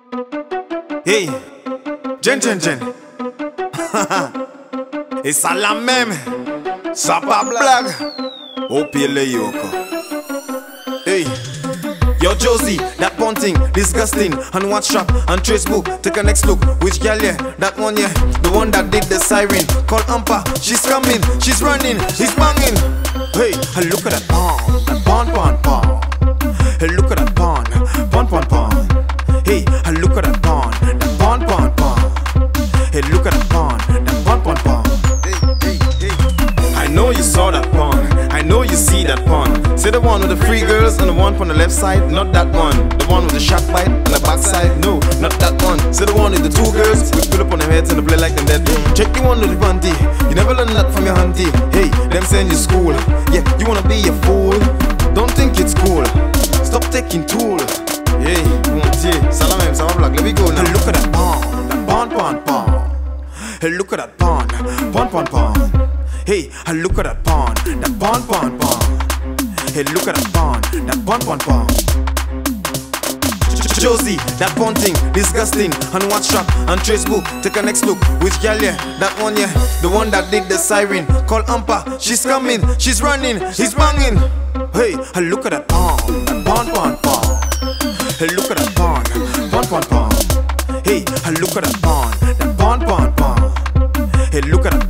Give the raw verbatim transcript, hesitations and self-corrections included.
Hey, Jen Jen Jen. Et ça la même, ça pas blague. Au pied le yoko. Hey, yo Josie, that one thing, disgusting. On WhatsApp, on Facebook, take a next look. Which girl yeah, that one yeah, the one that did the siren. Call Ampa, she's coming, she's running, he's banging. Hey, look at that pawn, that pawn, pawn, pawn. Hey, look at that pawn, pawn, pawn, pawn. Hey, look at that pawn, that pawn, pawn, pawn. Hey, look at that pawn, that pawn, pawn, pawn. Hey, hey, hey. I know you saw that pawn, I know you see that pawn. Say the one with the three girls and the one from the left side, not that one. The one with the sharp bite and the back side, no, not that one. Say the one with the two girls, we pull up on their heads and they play like them dead. Check the one with the panty, you never learn that from your auntie. Hey, them send you school, yeah, you wanna be a fool. Don't think it's cool, stop taking tool. Hey, Montier, salam même, ça va blague, let me go now. Look at that pawn, that pawn, pawn, pawn. Hey, look at that pawn, pawn, pawn, pawn. Hey, look at that pawn, that pawn, pawn, pawn. Hey, look at that pawn, that pawn, pawn, pawn. Josie, that pawn thing, disgusting. On WhatsApp, on Facebook, take a next look. Which girl yeah, that one yeah, the one that did the siren. Call Ampa, she's coming, she's running, he's banging. Hey, look at that pawn, that pawn, pawn, pawn. Hey, look at that pawn, pawn, pawn, pawn. Hey, look at that pawn, that pawn, pawn, pawn. Hey, look at that